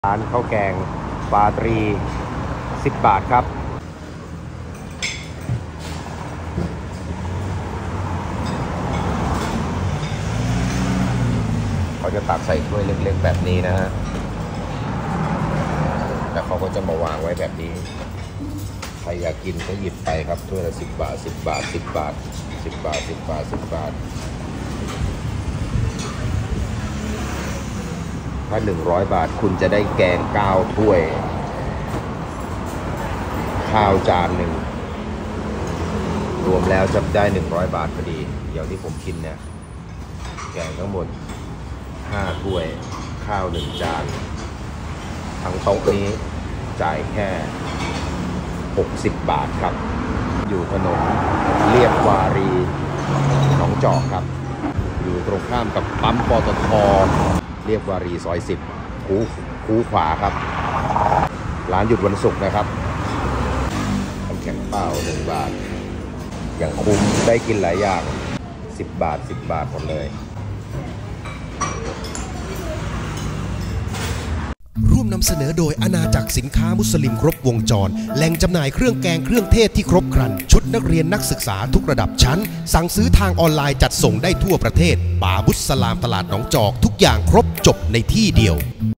ร้านข้าวแกงปาตรี10 บาทครับเขาจะตักใส่ถ้วยเล็กๆแบบนี้นะฮะแล้วเขาก็จะมาวางไว้แบบนี้ใครอยากกินก็หยิบไปครับถ้วยละ10 บาท10 บาท10 บาท10 บาท10 บาท10 บาทถ้า100 บาทคุณจะได้แกง9 ถ้วยข้าวจานหนึ่งรวมแล้วจะได้100 บาทพอดีอย่างที่ผมกินเนี่ยแกงทั้งหมด5 ถ้วยข้าว1 จานทั้งโต๊ะนี้จ่ายแค่60 บาทครับอยู่ถนนเลียบวารีหนองจอกครับอยู่ตรงข้ามกับปั๊มปตท.เรียบวารีซอย10คูขวาครับร้านหยุดวันศุกร์นะครับน้ำแข็งเปล่า1 บาทอย่างคุ้มได้กินหลายอย่าง10 บาท10 บาทหมดเลยร่วมนำเสนอโดยอาณาจักรสินค้ามุสลิมครบวงจรแหล่งจำหน่ายเครื่องแกงเครื่องเทศที่ครบครันชุดนักเรียนนักศึกษาทุกระดับชั้นสั่งซื้อทางออนไลน์จัดส่งได้ทั่วประเทศป่าบุษสลามตลาดหนองจอกทุกอย่างครบจบในที่เดียว